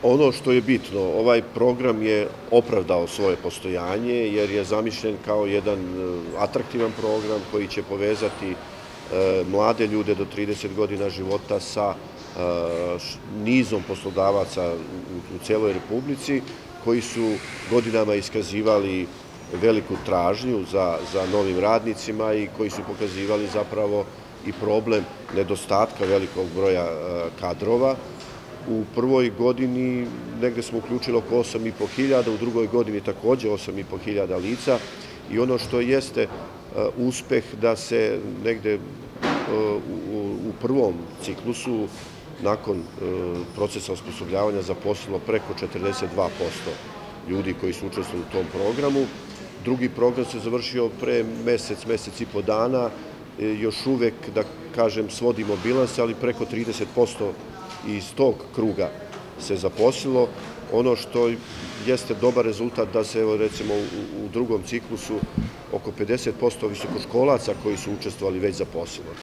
Ono što je bitno, ovaj program je opravdao svoje postojanje jer je zamišljen kao jedan atraktivan program koji će povezati mlade ljude do 30 godina života sa nizom poslodavaca u celoj Republici koji su godinama iskazivali veliku tražnju za novim radnicima i koji su pokazivali zapravo i problem nedostatka velikog broja kadrova. U prvoj godini negde smo uključili oko 8.500, u drugoj godini takođe 8.500 lica i ono što jeste uspeh da se negde u prvom ciklusu nakon procesa osposobljavanja zaposlilo preko 42% ljudi koji su učestvovali u tom programu. Drugi program se završio pre mesec i po dana, još uvek, da kažem, svodimo bilans, ali preko 30% iz tog kruga se zaposlilo. Ono što jeste dobar rezultat da se, recimo, u drugom ciklusu oko 50% visokoškolaca koji su učestvovali već zaposlilo.